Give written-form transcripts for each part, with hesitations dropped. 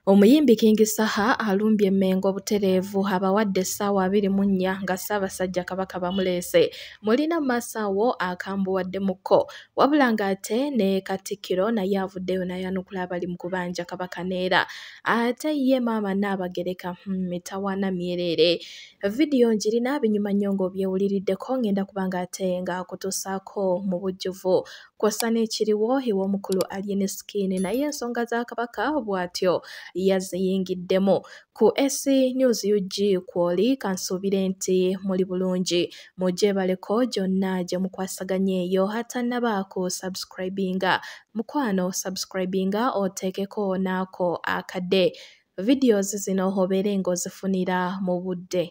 Omuyimbi King Saha alumbye Mengo butereevu abawadde essaawa 24 nga Ssaabasajja Kabaka bamuleese. Mulina Masaawo akambuwaddemukko wabula ng'ate ne Katikkiro naye avuddeyo n'ayanukula abali mu kubanja Kabaka neera. Ate ye Maama Nnaabagereka mitawaana myereere. Vidiyo njirina binyuma nnyo ng'obyewuliriddeko ngenda kubanga ate nga kutuusaako mu bujjuvu. Kw'ossa n'ekiriwo ew'omukulu Alien Skin naye ensonga za Kabaka bw'atyo yaziyingiddemu. Ku SC News UG kw'oli kansuubire nti muli bulungi mujje baleko gyonna gye mukwasaganya eyo atannabaako subscribinga. Mukwano subscribinga oteekeko naako akadde. Videos zino obeere ng'ozifunira mu budde.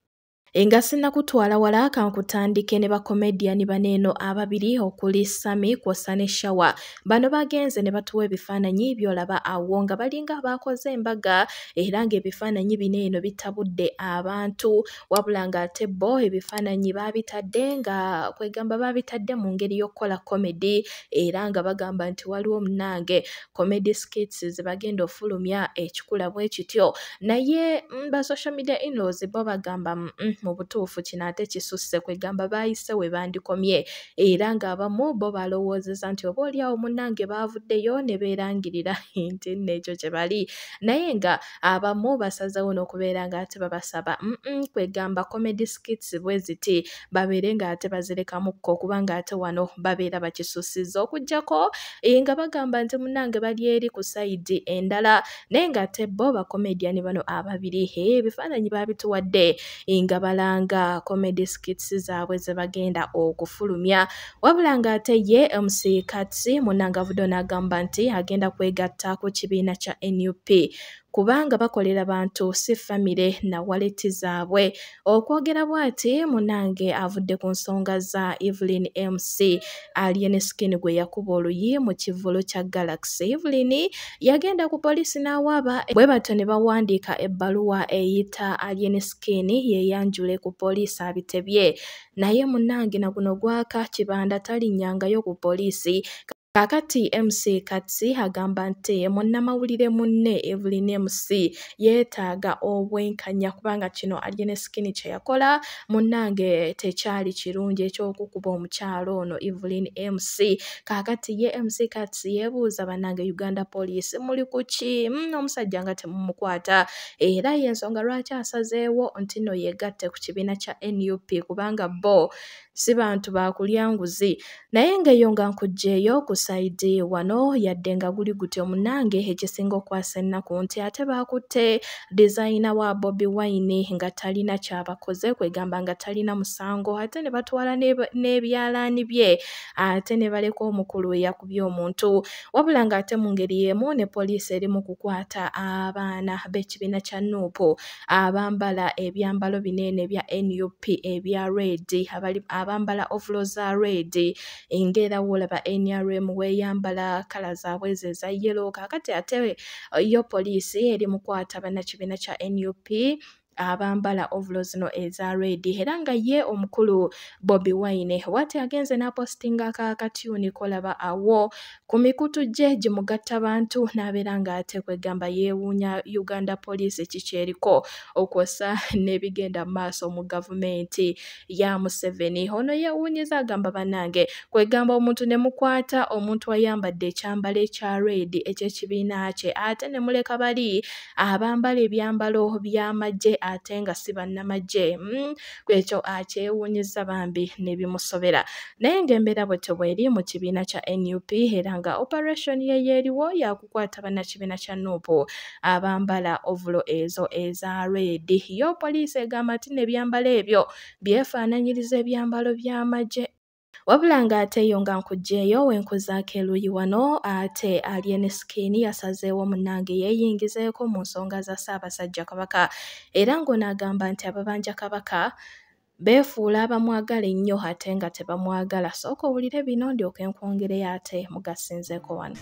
Nga sinnakutwala wala kankutandike ne bakomediani baneeno ababiri okuli Sami kw'ossa ne Shawa. Bano bagenze ne batuwa ebifaananyi by'olaba awo nga balinga baakoze embaga era ng'ebifaananyi bino eno bitabudde abantu wabula ng'ate bo ebifaananyi baabitadde nga kwegamba baabitadde mu ngeri y'okkola comedy era nga bagamba nti waliwo munnange comedy skits ze bagenda ofulumya ekikula bwe kityo naye ba social media in-laws bo bagamba mu butuufu kino ate kisusse kwegamba baayise we bandikomye era ng'abamu bo balowoozeza nti obaolyawo munnange baavuddeyo ne beerangirira nti n'ekyo kye bali naye nga abamu basazeewo n'okubeera ng'ate babasaba kwegamba comedy skits bwe ziti babeere ng'ate bazirekamukko kubanga ate wano babeera bakisussizza okuggyako nga bagamba nti munnange bali eri ku sayidi endala naye ng'ate bo bakomediani bano ababiri ebifaananyi baabituwadde nga balanga comedy skits zaabwe ze bagenda okufulumya wabula ng'ate ye MC Katsi munnange avuddeyo n'agamba nti agenda kwegatta ku kibiina kya NUP kubanga bakolera bantu si famire na waleti zaabwe. Okwogera bw'ati munnange avudde ku nsonga za Evelyn MC Alien Skin gwe yakuba oluyi mu kivulo kya Galaxy. Evelyn yagenda ku poliisi n'awaaba bwe batyo ne bawandiika ebbaluwa eyita Alien Skin yeeyanjule ku poliisi abitebye naye munnange na guno gwaka kibanda talinnyangayo ku poliisi. Kakati MC Katsi agamba nti munnamawulire munne Evelyn MC yeetaaga obwenkanya kubanga kino Alien Skin kye yakola munnange tekyali kirungi eky'okukuba omukyalo ono Evelyn MC. Kakati ye MC Katsi yeebuuza bannange Uganda Police muli ku ki omusajja nga temumukwata era y'ensonga lwaki asazeewo nti no yeegatte ku kibiina kya NUP kubanga bo si bantu baakulya nguzi naye ng'eyo nga nkugjeeyo ku sayidi wano yadde nga guli gutyo munnange ekisinga okwasa ennaku nti ate baakutte designer wa Bobi Wine nga talina kyabakoze kwegamba nga talina musango ate ne batwala n'ebyalaani bye ate ne baleka omukulu eyakubye omuntu wabula ng'ate mu ngeri y'emu ne poliisi eri mu kukwata abaana b'ekibiina kya NUP abambala ebyambalo bineene bya NUP ebya red abambala ovulo za red ng'era wolaba NRM weeyambala kala zaabwe ezo eza yellow kakati ate yo poliisi eri mukwata bannakibiina kya NUP abambala ovulo zino eza red era nga ye omukulu Bobi Wine wati agenze n'apostinga akakatyuni kolaba awo ku mikutu gye gimugatta bantu n'abeera ng'ate kwegamba yeewuunya Uganda Police kikyeriko okwosa n'ebigenda maaso mu gavumenti ya Museveni. Ono yeewuunyiza agamba bannange kwegamba omuntu ne mukwata omuntu ayambadde ekyambalo ekya red eky'ekibiina kye ate ne muleka bali abambala ebyambalo by'amagye ate nga si bannamagye kwekyo akyewuunyiza bambi ne bimusobera naye ng'embeera bwetyo bw'eri mu kibiina kya NUP era nga operation ye yeeriwo yakukwata bannakibiina kya NUP abambala ovulo ezo eza red. Yo poliisi egamba nti n'ebyambalo ebyo byefaananyiriza ebyambalo by'amagye wabula ng'ate yo nga nkugjeeyo wenkuzaako eruuyi wano ate Alien Skin yasazeewo munnange yeeyingizeeko mu nsonga za Ssaabasajja Kabaka era ng'ono agamba nti ababanja Kabaka beefuula abamwagala ennyo ate nga tebamwagala. Sooka owulire bino ndyoke nkwongereyo ate mugasinzeeko wano.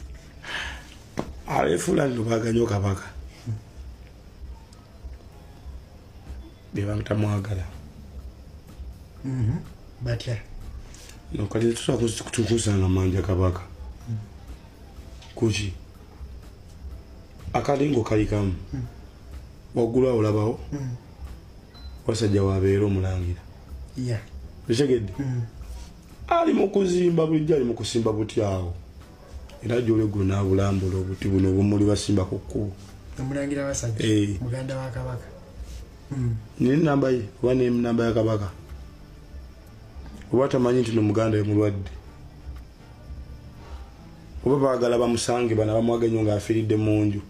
Abeefuula lubaaganyo Kabaka be batamwagala batya no kali tukusanga manja Kabaka kuki akalingo kalikamu waggulu awo olabawo wasajja wabeera omulangira ekigedde ali mu kuzimba bulijjo ali mu kusimba buti awo era gy'oli eggulu n'abulambula obuti buno obumuli basimba ku kkubo omulangira wasajja muganda wa kabaka nina namba ye oba namba ya kabaka oba tamanyi nti nomuganda ye mulwadde oba baagala bamusange bana bamwaga nnyo ng'afiiridde mu nju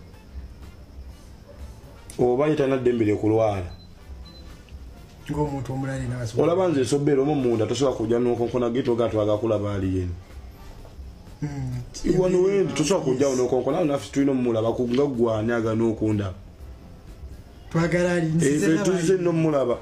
oba yetana ddembe lyekulwala ng'omuntu omulala n'abasobola olaba nze esobbeera omu munda tosobola kujja n'okonkona ge toga twagakulaba ali yenu wano wendi tosobola kujjawo n'okonkona naffe tulina omumulaba nga gwani aga n'okundaba twagala ali tuze n'omulaba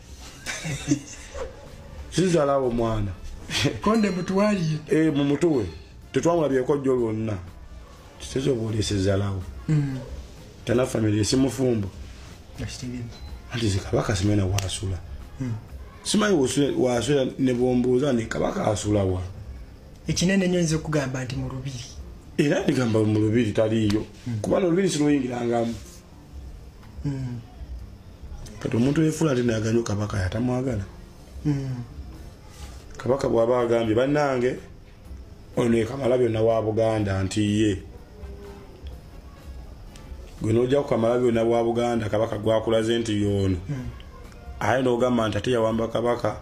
sizalawo omwana konde mutwaliye mu mutuwe tetwamulabyeko jjo lyonna kitezoba oliesezalawo tana family esimufumbo anti ze kabaka simena wasula simanyi wasula ne bombuuza ni kabaka asula wa ekinene nnyo nze okugamba nti mu lubiri era ndigamba mu lubiri taliiyo kubanga olubiri siluyingirangamu kati omuntu yefuula ati nayaganyo kabaka yatamwagala kabaka bw'aba agambye bannange ono ekamala byonna wa Buganda nti ye gwe n'ojja kukamala byonna bwa Buganda kabaka gwakulaze nti yono aye n'ogamba nti ate yawamba kabaka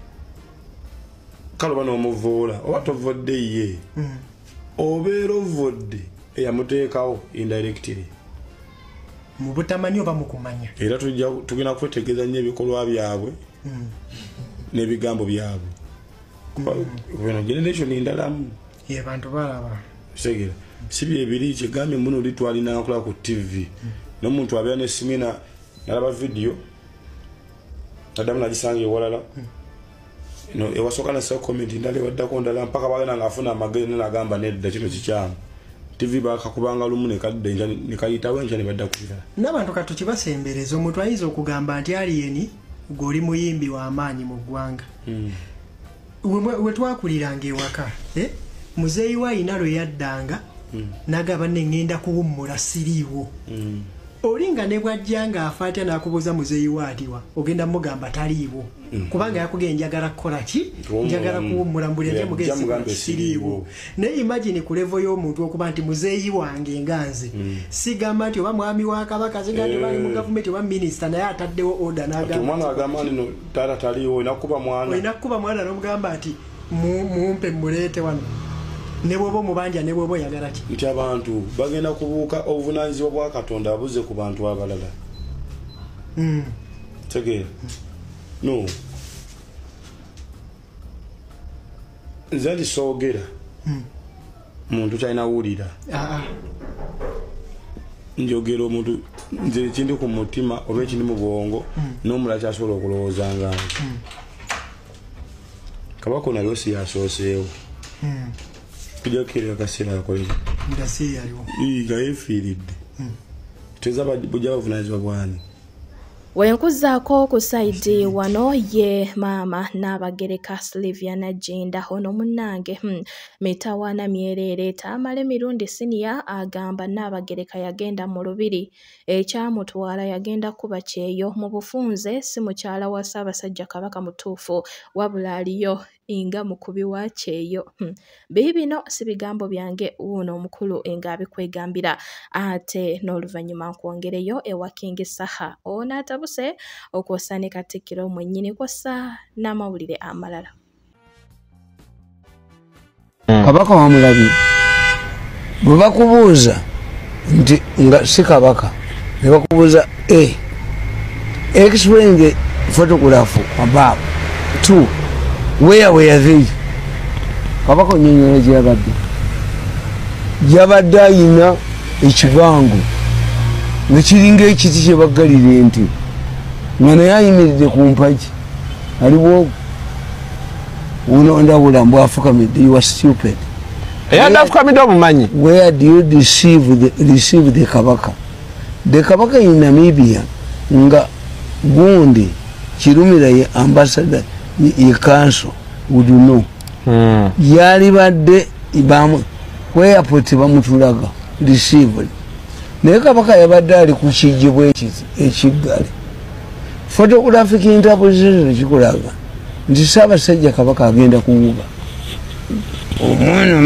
kale oba n'omuvuula oba tovodde ye obeera ovodde eyamuteekawo indirectly mu butamanyi oba mu kumanya era tugenda kwetegeeza nnyo ebikolwa byabwe n'ebigambo byabwe bino generation endalamu ye bantu balaba segera si byebiri kyegambye muno oli twalina nkola ku TV n'omuntu abeera n'essimina nalaba video adamu nagisanga ewalala ewasooka nasa comment ndala ewaddako ndala mpaka bagenda ng'afuna amagezi nenagamba nedda kino kikyamu TV bakakubanga lumu nekayitawo enkya ne badda kubirala n'abantu kati kibasembereza omuntu ayinza okugamba nti aliyeni gw'oli muyimbi w'amaanyi mu ggwanga we twakuliranga ewaka muzeeyi wa ayina lwe yaddanga n'agamba ngenda kuwummula siriiwo olinga ne bwajja ng'afa atya n'akubuuza muzeeyi wa atiwa ogenda mugamba taliiwo kubanga yakugenda njagala kukola ki njagala kuwummula mbuli mugezi siriiwo naye imagine ku levo y'omuntu okuba nti muzeeyi wange nganze sigamba nti oba mwami wa kabaka sigamba nti bali mu gavumenti oba minisita naye ataddewo oda n'agamba nti taata taliiwo olina kukuba mwana n'omugamba nti mumpe muleete wano ne bwoba omubanja ne bwoba oyagala ki nti abantu bagenda kubuuka obuvunaanyizibwa bwa Katonda abuze ku bantu abalala tegeera no nze ndisoogera muntu kyalina wulira njogera omuntu nze ekindi ku mutima oba ekindi mu bwongo n'omulala kyasobola okulowooza ngange kabaka nalyo si yasooseewo tujja kukirira kaseera akolera nga yeefiiridde teza bujja bavunaanyizibwa bwani wenkuzaako ku saidi wano ye maama Nnabagereka Sylvia Nagginda ono munnange mitawaana myerere taamala emirundi siniya agamba Nnabagereka yagenda mu lubiri ekyamutwala yagenda kuba kyeyo mu bufunze si mukyala wa Ssaabasajja Kabaka mutuufu wabula aliyo inga mukubi wa kyeyo bibino si bigambo byange uno omukulu nga abikwegambira ate n'oluvannyuma nkwongereyo ewa King Saha ono atabuse okwosa ne Katikkiro mwennyini kwosa n'amawulire amalala kabaka wamulabi bwe bakubuuza nti nga si kabaka ne bakubuuza explain the photograph above 2 where were they kabaka onyonyola gyabadde ayina ekibango nga kiringa ekiti kyebaggalira ente nga naye ayimiridde ku mpagi aliwo ndawula mbu afukamidde you are stupid afukamidde omumanyi where do you receive the kabaka in Namibia nga gundi kirumira ye ambassador ye council would you know yali badde where put bamutulaga received naye kabaka yabadde ali ku kijibwa ekiggale. Photographic interpretation kikulaga nti Ssaabasajja Kabaka agenda kuwuba omwana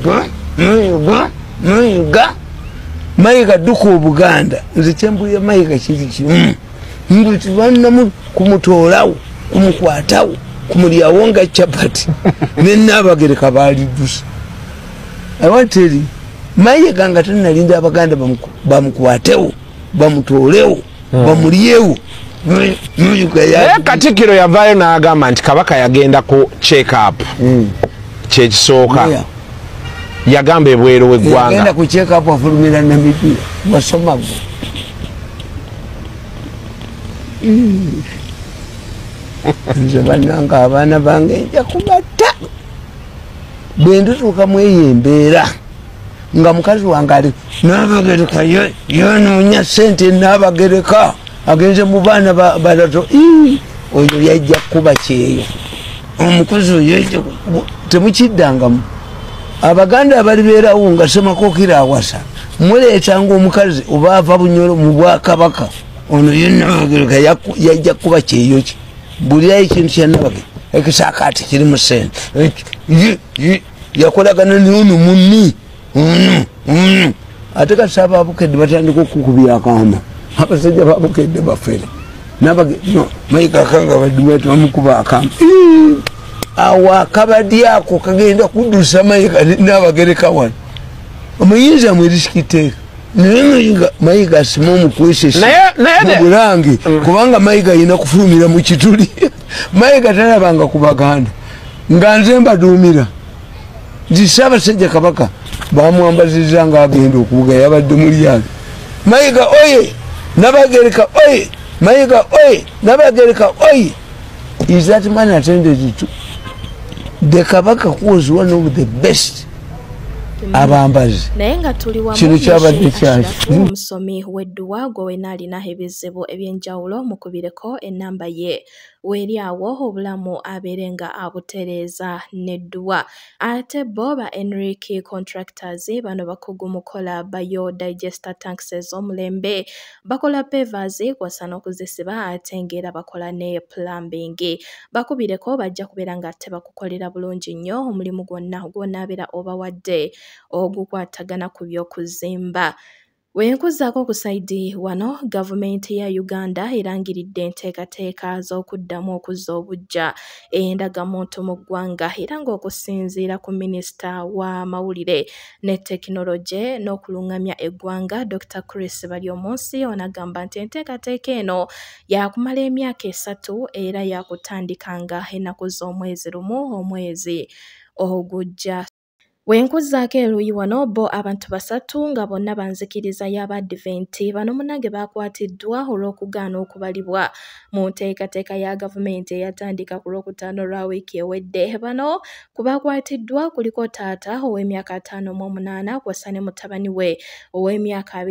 Mayiga dduka Obuganda. Nze kyembulira Mayiga kiri kimu nti bannamu kumutoolawo kumukwatawo kumulyawo nga capati ne Nnaabagereka baaliddusa. I want to tell you, Mayiga nga tannalinda Abaganda bamukwatewo bamutoolewo bamulyewo. Katikkiro yavaayo n'agamba nti Kabaka yagenda ku check up kyekisooka yagamba ebweru w'eggwanga yagenda ku check up afulumira Namibia wasoma gwe nze bannanga abaana bange nja kubatta bwe ndutuuka mu eyo embeera nga mukazi wange ali Nnaabagereka yonoonya ssente Nnaabagereka agenze mu baana balato oyo yajja kuba kyeyo omukozi oyo temukiddangamu. Abaganda abalibeerawo nga Ssemakokiro awasa muleetanga omukazi oba ava Bunyoro mu Bwakabaka ono ye Nnaabagereka yajja kuba kyeyo ki buli ayo ekintu kya Nnaabagereka ekisaakaati kiri mu ssente yakolagana n'ono munni ono ate kati Abaabukedde batandika okukubya akaama. Abasajja Baabukedde bafere Mayiga akanga badumatu bamukuba akamba awo akabadi ako kagenda kuddusa Mayiga Nnaabagereka wano omuyinza mwerisukiteeka naye Mayiga asima omukwesesa mu Bulange kubanga Mayiga alina kufulumira mu kituli. Mayiga talabanga ku Baganda nga nze mbaduumira nti Ssaabasajja Kabaka bamwambazizza nga agenda okubuga yabadde mu lyange. Mayiga oye Nnaabagereka oye Mayiga oye Nnaabagereka oye. Is that man attended to the Kabaka was one of the best abambazi. Naye nga tuli wamu kino kyabadde kyaki omusomi w'edduwa gwe wena alinaho ebizibu eby'enjawulo mukubireko ennamba ye weeri awo obulamu abeere nga abutereeza n'edduwa. Ate bo ba Enrique Contractors bano bakugu mukola biodigester tanks ez'omulembe bakola pavers kw'ossa n'okuzisiba ate ng'era bakola ne plumbing. Bakubireko bajja kubeera nga tebakukolera bulungi nnyo omulimu gwonna gw'onaabeera obawadde ogukwatagana ku by'okuzimba. Wenkuzaako ku saidi wano gavumenti ya Uganda erangiridde enteekateeka z'okuddamu okuzza obuggya endagamuntu mu ggwanga era ng'okusinziira ku minisita w'amawulire ne tekinologi n'okulungamya eggwanga Dr. Chris Baryomunsi onagamba nti enteekateeka eno yakumala emyaka 3 era yakutandikanga ennaku z'omwezi lumu omwezi ogujja. Wenkuzaako eruuyi wano bo abantu 3 nga bonna banzikiriza y'Abadiventi bano munnange baakwatiddwa olw'okugaana okubalibwa mu nteekateeka ya gavumenti eyatandika ku Lwokutaano lwa wiiki ewedde. Bano ku baakwatiddwa kuliko taata ow'emyaka 58 kw'ossa ne mutabani we ow'emyaka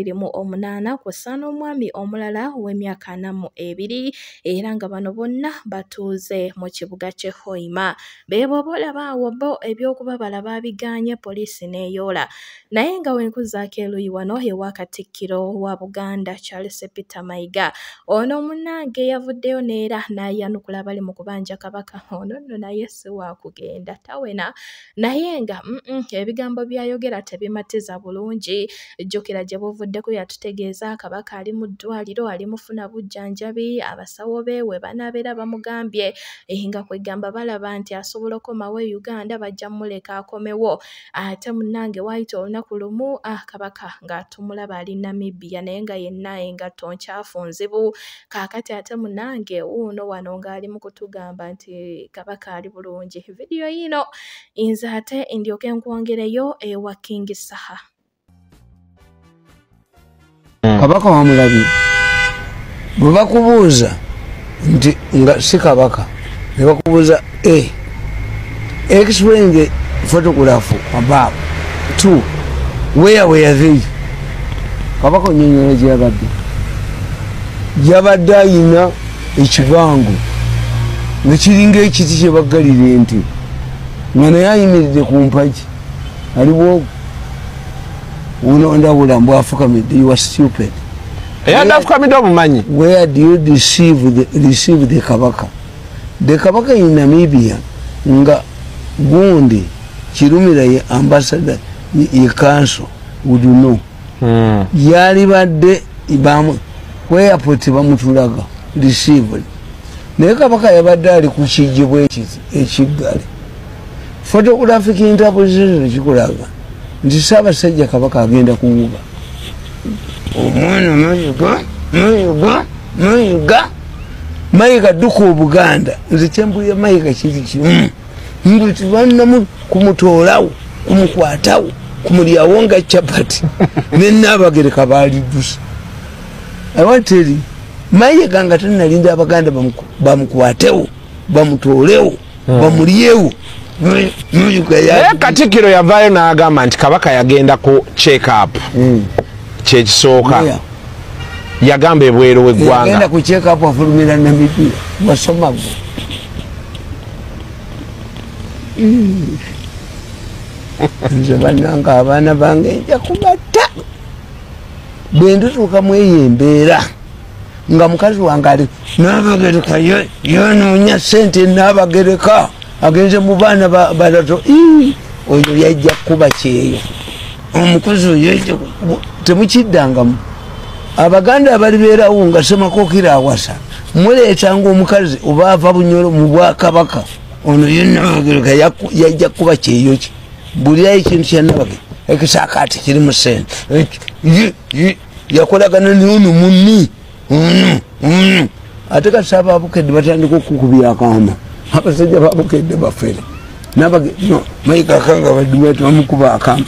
28 kw'ossa n'omwami omulala ow'emyaka 42 era nga bano bonna batuuze mu kibuga ky'e Hoima. Beebo bolaba awo bo eby'okuba balaba biganye poliisi n'eyoola. Naye nga wenkuzaako eruuyi wano ewa Katikkiro wa Buganda Charles Peter Mayiga ono munnange yavuddeyo neera n'ayanukula abali mu kubanja Kabaka ono nno naye si waakugenda tawena naye nga ebigambo byayogera tebimatiza bulungi. Jjukira gye buvuddeko yatutegeeza Kabaka ali mu ddwaliro ali mufuna bujjanjabi abasawo be we banaabeera bamugambye nga kwegamba balaba nti asobola okomawo e Uganda bajja muleka akomewo. Ate munnange waayita olunaku lumu Kabaka ng'atumulaba ali Namibia naye nga yenna engatto nkyafu nzibu. Kaakati ate munnange wuuno wano ng'ali mu kutugamba nti Kabaka ali bulungi. Vidiyo yino nze ate ndyoke nkwongereyo ewa King Saha. Kabaka wamulabye bwe bakubuuza nti nga si Kabaka ne bakubuuza explain the photograph above 2 where were they. Kabaka onyonyola gyabadde ayina ekibango nga kiringa ekiti kye baggalira ente nga naye ayimiridde ku mpagi aliwo unonda bulambu afukamidde, you are stupid. Afukamidde obumanyi. Where do you receive the kabaka? The kabaka in Namibia nga gundi Kirumira ye ambassador ye council, would you know? Yali badde ibamu airport bamutulaga received. Naye kabaka yabadde ali ku kijibwe ekiggale. Photographic interpretation kikulaga nti Ssaabasajja kabaka agenda kuwuba omwana mayiga mayiga dduka Obuganda nze kyembuye mayiga kiri kimu nti bannamu kumutoolawo kumukwatawo kumulyawo nga chapati ne Nnaabagereka baalidusa. I want to tell you, mayiga nga tannalinda Abaganda bamukwatewo bamutoolewo bamulyewo. Katikkiro yavaayo n'agamba nti kabaka yagenda ku check up kyekisooka yagamba ebweru w'eggwanga yagenda ku check up afulumira Namibia wasomago nze bannanga abaana bange nja kubatta bwe ndutuuka mu eyo embeera nga mukazi wange ali Nnaabagereka yonoonya ssente Nnaabagereka agenze mu baana balato oyo yajja kuba kyeyo omukozi oyo temukiddangamu. Abaganda abalibeerawo nga Ssemakokira awasa muleetanga omukazi oba ava Bunyoro mu Bwakabaka ono ye Nnaabagereka yajja kuba kyeyo ki bulirayo ekintu kya Nnaabagereka ekisaakaati kiri mu ssente yakolagana n'ono munni ono ate kati abaabukedde batandika okukubya akaama abasajja babukedde bafere mayiga akanga badumatu bamukuba akamba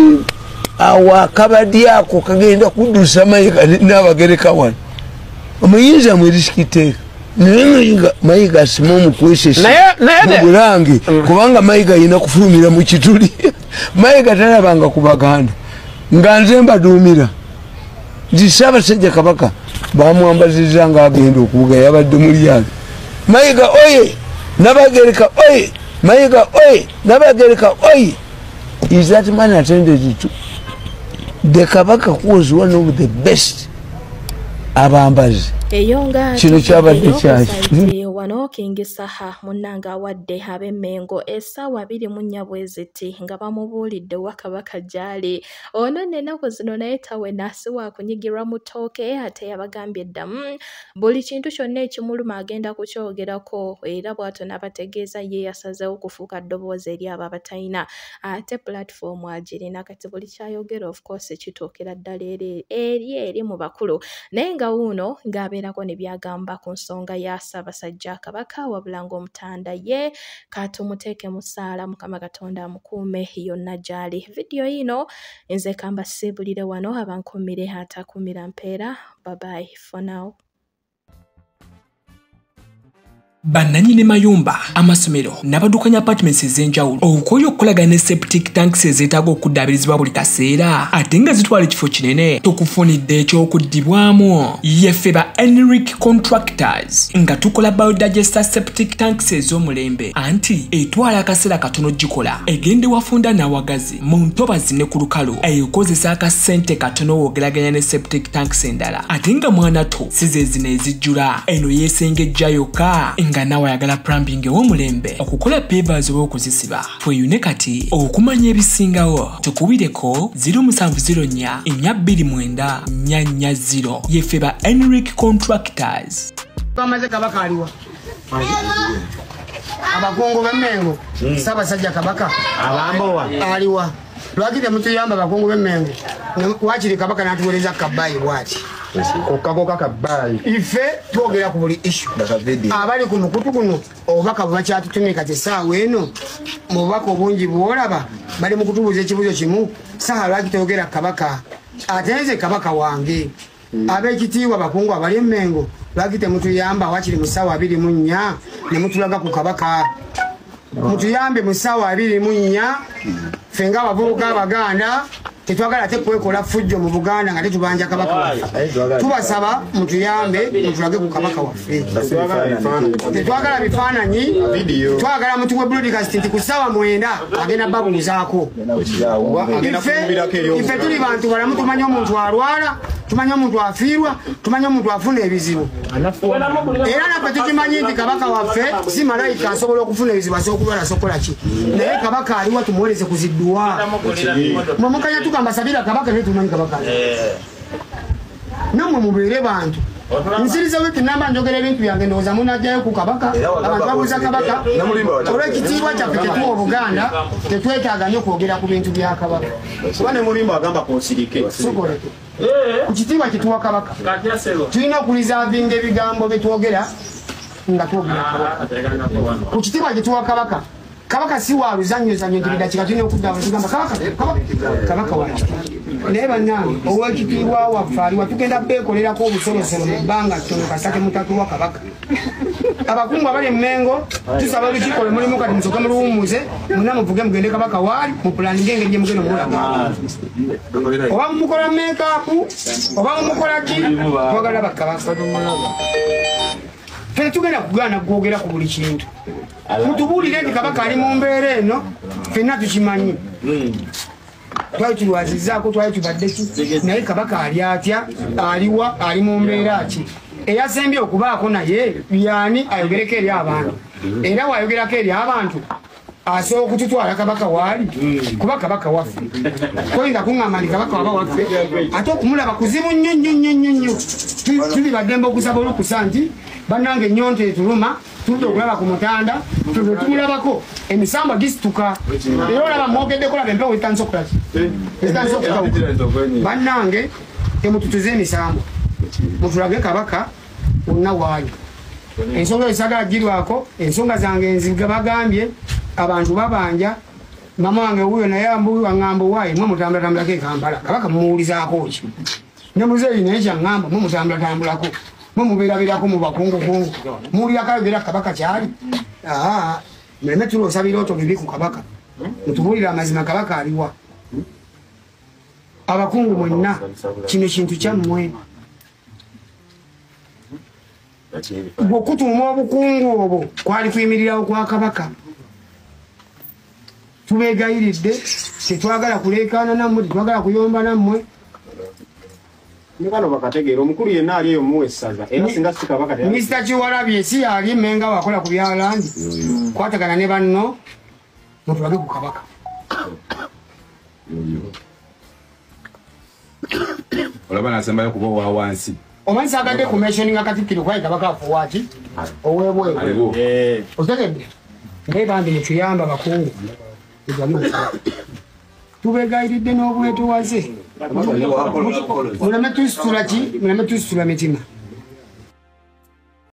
awa kabadde ako kagenda kuddusa mayiga Nnaabagereka wano omuyinza mwerisukiteeka naye mayiga asima omukwesesa mu Bulange kubanga mayiga ayina kufulumira mu kituli mayiga talabanga ku Baganda nga nze mbaduumira nti Ssaabasajja kabaka bamwambazizza nga agenda okubuga yabadde mu lyange mayiga oye Nnaabagereka oye mayiga oye Nnaabagereka oye. Is that man attended to the kabaka was one of the best abambazi kino kyabadde kyaki wano King Saha munnanga awadde ab'Emmengo essaawa 24 bweziti nga bamubuulidde wa kabaka gyali ono n'ennaku zino naye tawe naasiwa kunyigirwa mu ttooke ate yabagambye ddamu buli kintu kyonna ekimuluma agenda kukyogerako era bw'atyo n'abategeeza ye yasazeewo kufuuka ddoboozi eri abo abatalina ate platform agirina kati buli kyayogera of course kituukira ddala eri mu bakulu naye nga wuuno ng'abeerako ne byagamba ku nsonga ya Ssaabasajja kabaka wabula ng'omutanda ye katumuteeke mu ssaala Mukama Katonda amukuume yonna gy'ali. Vidiyo yino nze kamba siibulire wano abankumire atakumira mpeera. Bye bye for now. Bannanyini mayumba amasomero n'abadukanya apartments ez'enjawulo okukola okukolagana ne septic tanks ezeetaaga okuddaabirizibwa buli kaseera ate nga zitwala ekifo kinene tukufunidde ekyokuddibwamu yeffe ba Enric Contractors nga tukola biodigester septic tanks ez'omulembe anti etwala akaseera katono gikola egende wafunda n'awagazi mu ntobazi ne ku lukalu ekozesa akasente katono woogeraganya ne septic tanks endala ate nga mwana to sizezino ezijjula eno yeesengejja yokka nga nawe ayagala plumbing ew'omulembe okukola pavers oba okuzisiba tweyune kati okumanya ebisingawo tukubireko 0704 429 440 yeffe ba Enric Contractors. Bamaze kabaka aliwa abakungu b'Emmengo Ssaabasajja kabaka abambowa aliwa lwakire mutuyamba abakungu b'Emmengo wakiri kabaka n'atuweereza kabbayi bwati okakoka kabbayi ife twogera ku buli issue abali ku mukutu guno obubaka bwe bakyatutumye kati essaawa eno mu bubaka obungi bwolaba bali mu kutubuuza ekibuuzo kimu saha lwaki toyogera kabaka ate nze kabaka wange ab'ekitiibwa abakungu abali Emmengo lwaki temutuyamba wakiri mu ssaawa 24 ne mutulaga ku kabaka mutuyambe mu ssaawa 24 ffe ng'abavubuka Abaganda tetwagala ate kwekola fujjo mu Buganda nga tetubanja kabaka waffe. Tubasaba mutuyambe mutulage ku kabaka waffe. Tetwagala bifaananyi, twagala mutuwe broadcast nti ku ssaawa 9 agenda babuuzaako. Ife tuli bantu balamu, tumanyi omuntu alwala, tumanyi omuntu afiirwa, tumanyi omuntu afuna ebizibu. Era naffe tukimanyi nti kabaka waffe si malayika asobola okufuna ebizibu, asobola okulwala asokola ki. Naye kabaka aliwa tumuweereze ku zidduwa. Mwamukanya tugamba sabira kabaka naye tumanyi kabaka. Nammwe mubeere bantu. Nsiriza wiki namba njogera ebintu byange ndowooza munajjayo ku kabaka, abantu babuuza kabaka. Olw'ekitiibwa kyaffe tetuwa Obuganda, tetwetaaga nnyo kwogera ku bintu bya kabaka. Kuba ne mulimba agamba konsirike. Ku kitiibwa kituwa kabaka. Tulina okulizavinga ebigambo bye twogera nga twogera kabaka. Ku kitiibwa kituwa kabaka. Kabaka si wa luzannyozannyo nti bidakiika tulina okuddamu tugamba kabaka waki. Naye bannange ow'ekitiibwa waffe aliwa tugenda beekolerako obusolosolo mu bbanga ttono kasita temutatuwa kabaka. Abakungu abali emmengo tusaba olukiiko lwe mulimu kati musooke muluwummuze mwenna muvuge mugende kabaka waali mupulaninge engeri gye mugenda omulaga. Oba mumukola meekaapu oba mumukola ki twagala bakabaka. Tugenda kugaana kwogera ku buli kintu. Mutubuulire nti kabaka ali mu mbeera eno ffenna tukimanyi. Twali tulwazizaako twali tubadde ki naye kabaka ali atya, aliwa, ali mu mbeera ki. Eyasembye okubaako naye yaani ayogereko eri abantu. Era wayogerako eri abantu asobola okututwala kabaka waali kuba kabaka waffe. Toyinza kuŋŋamba nti kabaka waba waffe ate okumulaba kuzibu nnyo nnyo nnyo nnyo nnyo. Tuli baddembe okusaba olukusa nti bannange ennyonta etuluma tuludde okulaba ku mutanda tumulabako emisamba gisituka. Era olaba mwogeddeko laba empewo etandise okukola ki? Etandise okukawuka. Bannange temututuze emisambo, mutulage kabaka wonna waali. Ensonga ezisagala girwako, ensonga zange nziga bagambye abantu babanja mama wange wuyo naye ambuwa ngambo wayi mwe mutambulatambulako e Kampala. Kabaka mumuwulizaako ki? Ne muzeeyi naye kyaŋŋamba mwe mutambulatambulako, mwe mubeerabeerako mu bakungukungu, muwulirako ayogera kabaka kyali. Muleme tuloosa birooto bibi ku kabaka, mutubuulire amazima kabaka aliwa. Abakungu mwenna kino kintu kyammwe. Bw'okutuuma obukungu obwo kwali kuyimirirawo kwa kabaka. Tubeegayiridde, tetwagala kuleekaana nammwe, tetwagala kuyomba nammwe. Ne bano bakategeera omukulu yenna ali eyo muwe essaza era singa si kabaka teyali. Mr. Kiwalabye si ali Mmenga wakola ku byalandi. Kwatagana ne banno mutulage ku kabaka. Olaba nasembayo kuba wa wansi. Omanyi saagadde ku mentioninga Katikkiro kwali kabaka afuwaaki oweebweru. Otegedde naye bambi netuyamba abakungu. Tubeegayiridde n'obwetowaze. Muleme tusitula ki? Muleme tusitula mitima.